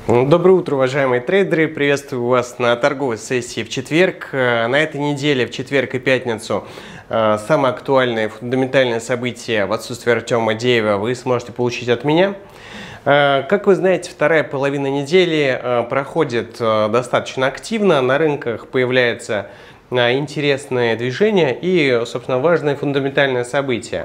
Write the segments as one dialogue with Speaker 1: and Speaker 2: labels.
Speaker 1: Доброе утро, уважаемые трейдеры! Приветствую вас на торговой сессии в четверг. На этой неделе, в четверг и пятницу, самые актуальные фундаментальные события в отсутствии Артема Деева вы сможете получить от меня. Как вы знаете, вторая половина недели проходит достаточно активно. На рынках появляются интересные движения и, собственно, важные фундаментальные события.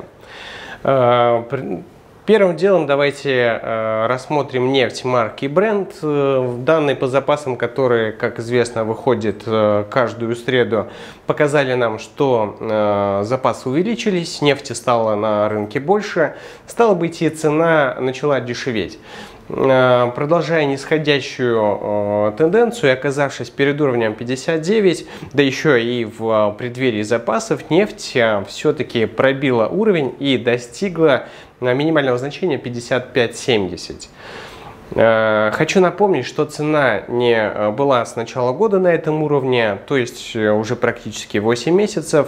Speaker 1: Первым делом давайте рассмотрим нефть марки Brent. Данные по запасам, которые, как известно, выходят каждую среду, показали нам, что запасы увеличились, нефти стало на рынке больше, стало быть, и цена начала дешеветь. Продолжая нисходящую тенденцию и оказавшись перед уровнем 59, да еще и в преддверии запасов, нефть все-таки пробила уровень и достигла минимального значения 55.70. Хочу напомнить, что цена не была с начала года на этом уровне, то есть уже практически 8 месяцев.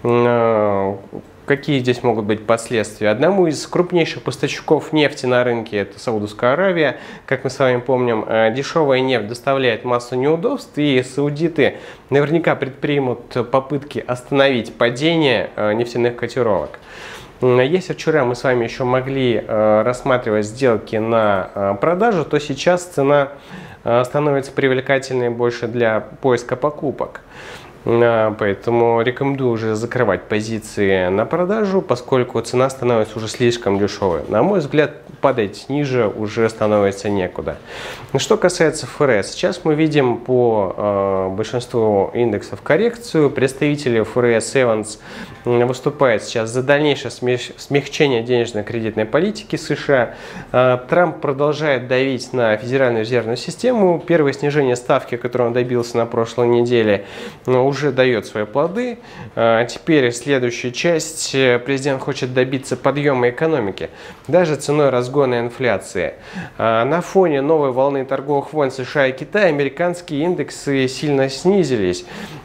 Speaker 1: Какие здесь могут быть последствия? Одному из крупнейших поставщиков нефти на рынке, это Саудовская Аравия, как мы с вами помним, дешевая нефть доставляет массу неудобств, и саудиты наверняка предпримут попытки остановить падение нефтяных котировок. Если вчера мы с вами еще могли рассматривать сделки на продажу, то сейчас цена становится привлекательной больше для поиска покупок. Поэтому рекомендую уже закрывать позиции на продажу, поскольку цена становится уже слишком дешевой. На мой взгляд, падать ниже уже становится некуда. Что касается ФРС, сейчас мы видим по большинству индексов коррекцию. Представители ФРС Evans выступают сейчас за дальнейшее смягчение денежно-кредитной политики США. Трамп продолжает давить на Федеральную резервную систему. Первое снижение ставки, которое он добился на прошлой неделе, уже дает свои плоды. Теперь следующая часть. Президент хочет добиться подъема экономики, даже ценой разгона инфляции. На фоне новой волны торговых войн США и Китая американские индексы сильно снизились.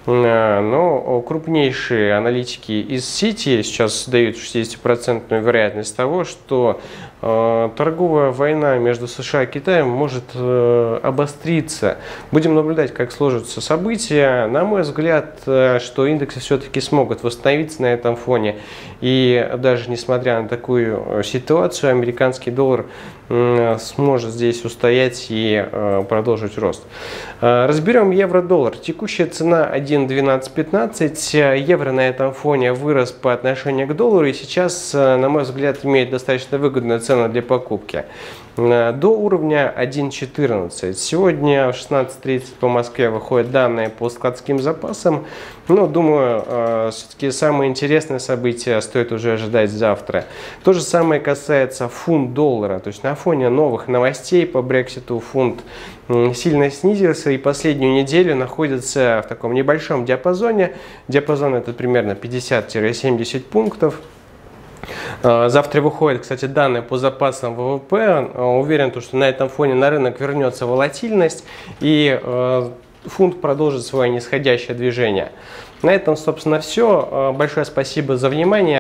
Speaker 1: Но крупнейшие аналитики из Сити сейчас дают 60% вероятность того, что торговая война между США и Китаем может обостриться. Будем наблюдать, как сложатся события. На мой взгляд, что индексы все-таки смогут восстановиться на этом фоне. И даже несмотря на такую ситуацию, американский доллар сможет здесь устоять и продолжить рост. Разберем евро-доллар. Текущая цена 1.1215. Евро на этом фоне вырос по отношению к доллару и сейчас, на мой взгляд, имеет достаточно выгодную цену для покупки. До уровня 1.14. Сегодня в 16:30 по Москве выходят данные по складским запасам. Но, думаю, все-таки самые интересные события стоит уже ожидать завтра. То же самое касается фунт-доллара. То есть на фоне новых новостей по Брекситу фунт сильно снизился и последнюю неделю находится в таком небольшом диапазоне. Диапазон это примерно 50-70 пунктов. Завтра выходят, кстати, данные по запасам ВВП. Уверен, что на этом фоне на рынок вернется волатильность и фунт продолжит свое нисходящее движение. На этом, собственно, все. Большое спасибо за внимание.